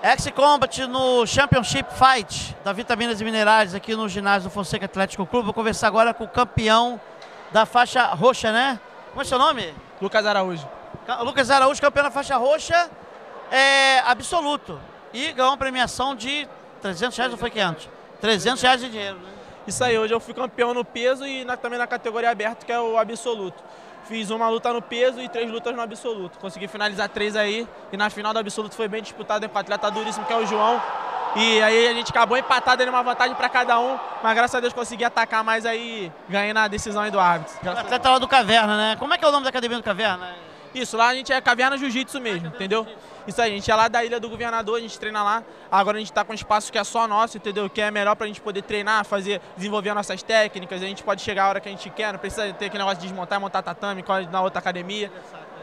X-Combat no Championship Fight da Vitaminas e Minerais aqui no ginásio do Fonseca Atlético Clube. Vou conversar agora com o campeão da faixa roxa, né? Como é o seu nome? Lucas Araújo. Lucas Araújo, campeão da faixa roxa absoluto. E ganhou uma premiação de R$300 ou foi 500? R$300 de dinheiro, né? Isso aí, hoje eu fui campeão no peso e também na categoria aberta, que é o absoluto. Fiz uma luta no peso e 3 lutas no absoluto. Consegui finalizar 3 aí e na final do absoluto foi bem disputado com o atleta duríssimo que é o João. E aí a gente acabou empatado, dando uma vantagem para cada um, mas graças a Deus consegui atacar mais aí, ganhei na decisão aí do árbitro. O atleta lá do Caverna, né? Como é que é o nome da academia do Caverna? Isso, lá a gente é Caverna Jiu-Jitsu mesmo, entendeu? Isso aí, a gente é lá da Ilha do Governador, a gente treina lá. Agora a gente tá com um espaço que é só nosso, entendeu? Que é melhor pra gente poder treinar, desenvolver nossas técnicas. A gente pode chegar a hora que a gente quer, não precisa ter aquele negócio de desmontar e montar tatame na outra academia.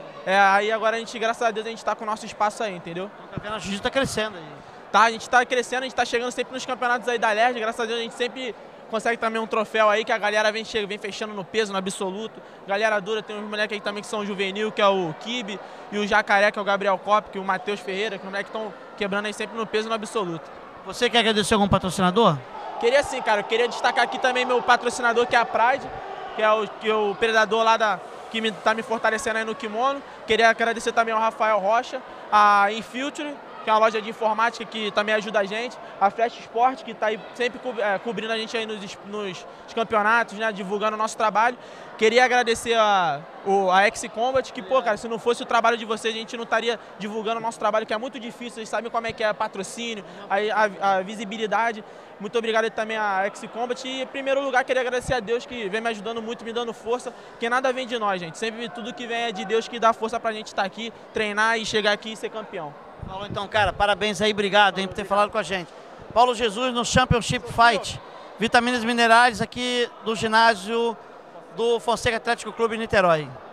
Aí agora a gente, graças a Deus, a gente tá com o nosso espaço aí, entendeu? O Caverna Jiu-Jitsu tá crescendo aí. Tá, a gente tá crescendo, a gente tá chegando sempre nos campeonatos aí da LERJ, graças a Deus a gente sempre consegue também um troféu aí, que a galera vem fechando no peso, no absoluto. Galera dura, tem uns moleques aí também que são juvenil, que é o Kibe, e o Jacaré, que é o Gabriel Cop, que é o Matheus Ferreira, que os moleques estão quebrando aí sempre no peso e no absoluto. Você quer agradecer algum patrocinador? Queria sim, cara. Eu queria destacar aqui também meu patrocinador, que é a Pride, que é o predador lá que tá me fortalecendo aí no kimono. Queria agradecer também ao Rafael Rocha, a Infuture, que é uma loja de informática que também ajuda a gente, a Flash Sport, que está aí sempre cobrindo a gente aí nos campeonatos, né, divulgando o nosso trabalho. Queria agradecer a X-Combat, que, pô, cara, se não fosse o trabalho de vocês, a gente não estaria divulgando o nosso trabalho, que é muito difícil, vocês sabem como é que é patrocínio, a visibilidade. Muito obrigado também a X-Combat e, em primeiro lugar, queria agradecer a Deus, que vem me ajudando muito, me dando força, porque nada vem de nós, gente. Sempre tudo que vem é de Deus, que dá força pra gente estar aqui, treinar e chegar aqui e ser campeão. Paulo, então, cara, parabéns aí, obrigado, hein, por ter falado com a gente. Paulo Jesus no Championship Fight, Vitaminas e Minerais aqui do ginásio do Fonseca Atlético Clube em Niterói.